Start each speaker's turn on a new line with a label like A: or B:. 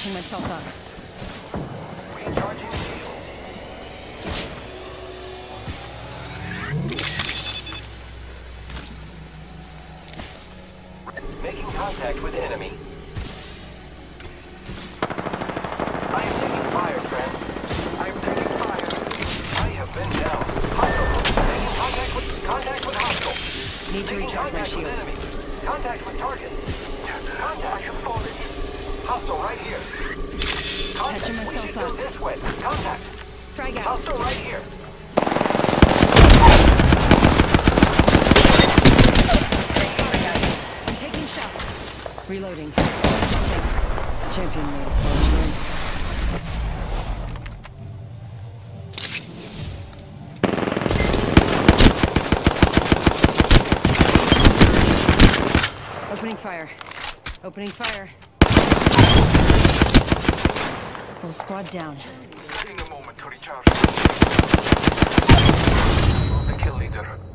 A: Patching myself up.
B: Recharging shields. Making contact with enemy. I am taking fire, friends. I am taking fire. I have been down. Hostile. Making contact with hostile.
A: Need to recharge my shields.
B: Contact with target. Contact. I have fallen. Hostile right here. Contact.
A: Patching myself
B: We should go
A: up.
B: this way. Contact.
A: Frag out.
B: Hostile right here.
A: I'm taking shots. Reloading. Champion made a poor choice. Opening fire. Opening fire. Whole squad down.
B: Taking a moment to recharge. The kill leader.